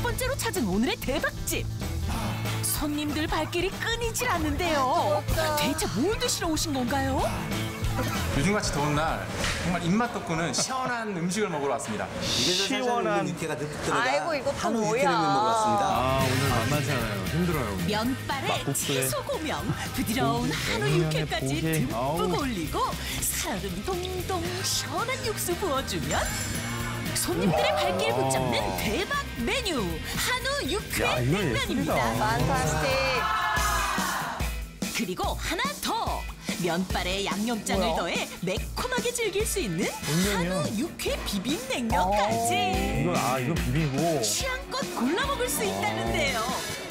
번째로 찾은 오늘의 대박집. 손님들 발길이 끊이질 않는데요. 대체 뭘 드시러 오신 건가요? 요즘같이 더운 날 정말 입맛 돋구는 시원한 음식을 먹으러 왔습니다. 시원한 육회가 듬뿍 들어가. 아이고, 이거 또 한우 뭐야? 육회냉면 먹으러 왔습니다. 아, 오늘 만만치 않아요. 힘들어요. 면발에 막국수에 채소 고명, 부드러운 한우 냉면에 육회까지 고기. 듬뿍 아우. 올리고 살은 동동 시원한 육수 부어주면 손님들의 발길 붙잡는 대박 메뉴 한우 육회 야, 이거 냉면입니다. 예술이다. 판타스틱. 그리고 하나 더. 면발에 양념장을 뭐야? 더해 매콤하게 즐길 수 있는 냉면이요? 한우 육회 비빔냉면까지. 이건 비비고. 취향껏 골라 먹을 수 있다는데요.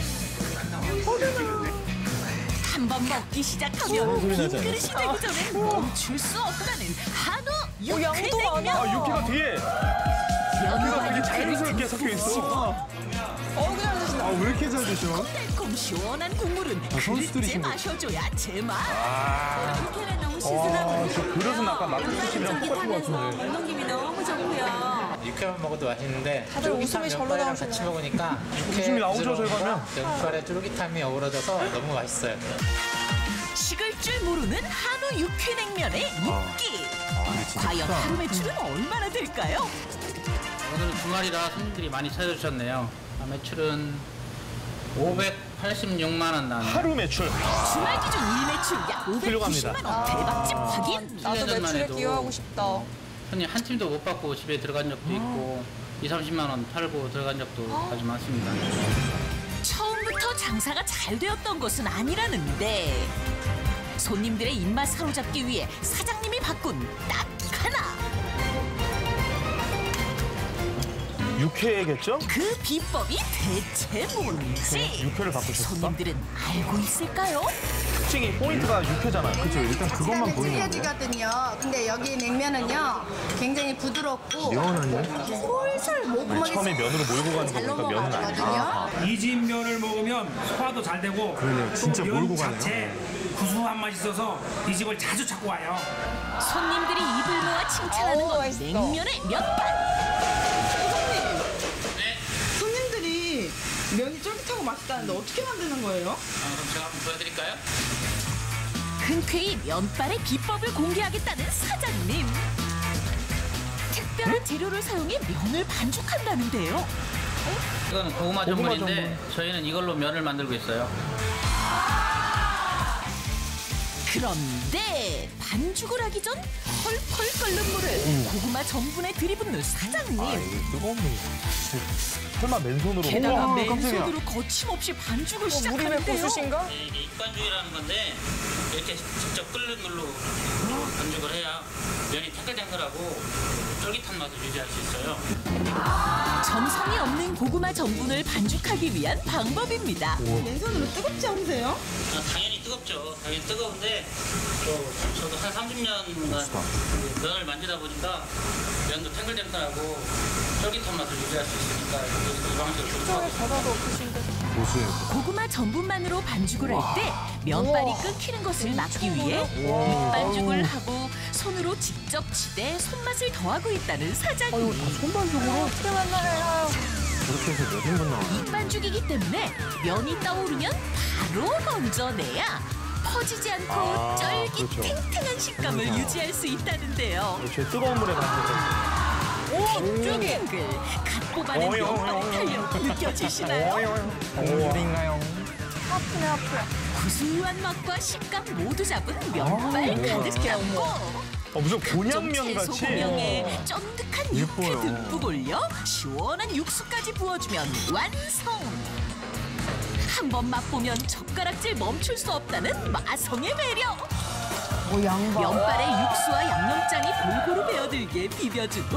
한 번 먹기 시작하면 소리 빈 나지 그릇이 되기 전에 멈출 수 없다는 한우 육회 양도 많아. 냉면. 육회가 뒤에. 연어와 되게 육회를 자연스럽게 섞여 듬뿍 있어. 씹어 그냥 드신다. 아, 왜 이렇게 잘 드셔? 달콤 시원한 국물은 그릇째 선수들이신 거. 마셔줘야 제맛. 육회는 너무 신선하고 저 그릇은 아까 막국수집이랑 똑같은 것 같은데. 먹는 김이 너무 좋고요. 육회만 먹어도 맛있는데 다들 웃음이 절로 면발이랑 나오시네. 같이 먹으니까 웃음이 나오죠, 저희 가면? 면발의 쫄깃함이 어우러져서 너무 맛있어요. 식을 줄 모르는 한우 육회냉면의 인기. 과연 하루 매출은 얼마나 될까요? 오늘은 주말이라 손님들이 많이 찾아주셨네요. 매출은 586만 원 나왔네요. 하루 매출. 주말 기준 일매출 약 훌륭합니다. 590만 원 대박집 확인. 나도 7년 전만 매출에 해도 기여하고 싶다. 손님 한 팀도 못 받고 집에 들어간 적도 있고 2, 30만 원 팔고 들어간 적도 아주 많습니다. 처음부터 장사가 잘 되었던 것은 아니라는데 손님들의 입맛 사로잡기 위해 사장님이 바꾼 딱 하나. 육회겠죠? 그 비법이 대체 뭔지 육회를 바꾸셨어? 손님들은 알고 있을까요? 특징이 포인트가 육회잖아요. 그죠? 일단 그것만 보이는 건데. 찔겨지거든요. 근데 여기 냉면은요 굉장히 부드럽고 면은요? 솔솔 모금하게 처음에 면으로 몰고 가는 잘 거니까 면은 아니야. 넘어가거든요. 이 집 면을 먹으면 소화도 잘 되고 그러네요. 진짜 또 몰고 면 가네요. 자체 구수한 맛이 있어서 이 집을 자주 찾고 와요. 손님들이 입을 모아 칭찬하는 어우, 건 맛있어. 냉면의 면발. 손님들이 면이 쫄깃하고 맛있다는데 어떻게 만드는 거예요? 그럼 제가 한번 보여드릴까요? 흔쾌히 면발의 비법을 공개하겠다는 사장님. 특별한 재료를 사용해 면을 반죽한다는데요. 이거는 고구마 전분인데 저희는 이걸로 면을 만들고 있어요. 그런데 반죽을 하기 전 펄펄 끓는 물을 고구마 전분에 들이붓는 사장님. 뜨거운 물. 설마 맨손으로. 게다가 우와, 깜짝이야. 맨손으로 거침없이 반죽을 물이 왜 시작하는데요. 고수신가? 이게 입반죽이라는 건데 이렇게 직접 끓는 물로 반죽을 해야 면이 탱글탱글하고 쫄깃한 맛을 유지할 수 있어요. 점성이 없는 고구마 전분을 반죽하기 위한 방법입니다. 맨손으로 뜨겁지 않으세요? 당연히 뜨겁죠. 당연히 뜨거운데 저도 한 30년간 면을 만지다 보니까 면도 탱글탱글하고 쫄깃한 맛을 유지할 수 있으니까 이 방식을 좋아하고 있습니다. 고구마 전분만으로 반죽을 할 때 면발이 끊기는 것을 막기 위해 밑반죽을 하고 손으로 직접 치대 손맛을 더하고 있다는 사장님. 손반죽으로 어떻게 만나요? 그렇게 해서 몇 인분 나와? 밑반죽이기 때문에 면이 떠오르면 바로 건져내야 퍼지지 않고 쫄깃 그렇죠. 탱탱한 식감을 유지할 수 있다는데요. 제 뜨거운 물에 담그서. 탱글탱글 갓 뽑아낸 면발의 탄력 느껴지시나요? 국물인가요? 아프네, 아프. 구수한 맛과 식감 모두 잡은 면발 가득 잡고 무슨 곤약면 채소 같이. 고명에 쫀득한 육회 예뻐요. 듬뿍 올려 시원한 육수까지 부어주면 완성! 한 번 맛보면 젓가락질 멈출 수 없다는 마성의 매력! 양봐. 면발에 육수와 양념장이 골고루 배어들게 비벼주고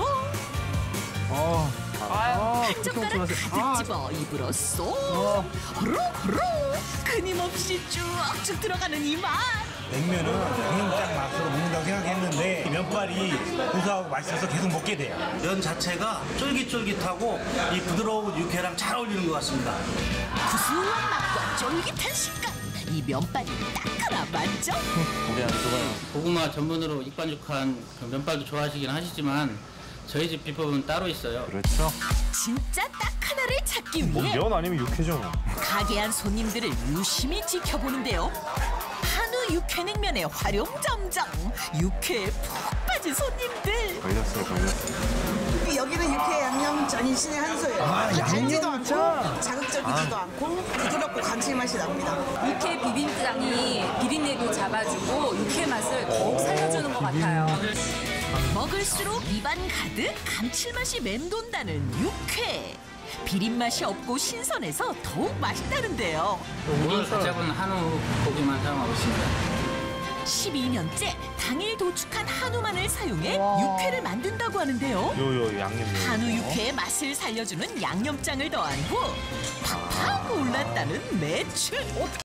한 젓가락 가득 집어 입으로 쏙 호로호로 끊임없이 쭉쭉 들어가는 이 맛! 냉면은 양념장 맛으로 먹는다고 생각했는데 면발이 고소하고 맛있어서 계속 먹게 돼요. 면 자체가 쫄깃쫄깃하고 이 부드러운 육회랑 잘 어울리는 것 같습니다. 구수한 맛과 쫄깃한 식감 이 면발이 딱 하나 맞죠? 우리 안 좋아요. 고구마 전분으로 입반죽한 그 면발도 좋아하시긴 하시지만 저희 집 비법은 따로 있어요. 그렇죠. 진짜 딱 하나를 찾기 위해 면 아니면 육회죠. 가게 안 손님들을 유심히 지켜보는데요. 한우 육회냉면의 활용점정, 육회에 푹 빠진 손님들. 걸렸어요. 여기는 육회 양념전이 신의 한 수예요. 달지도 않고 자극적이지도 않고 부드럽고 감칠맛이 납니다. 육회 비빔장이 비린내도 잡아주고 육회 맛을 더욱 살려주는 것 같아요. 먹을수록 입안 가득 감칠맛이 맴돈다는 육회. 비린맛이 없고 신선해서 더욱 맛있다는데요. 오늘 잡은 한우 고기만 사용하고 있습니다. 12년째 당일 도축한 한우만을 사용해 육회를 만든다고 하는데요. 요 양념. 한우 육회의 맛을 살려주는 양념장을 더한 후 팍팍 올랐다는 매출.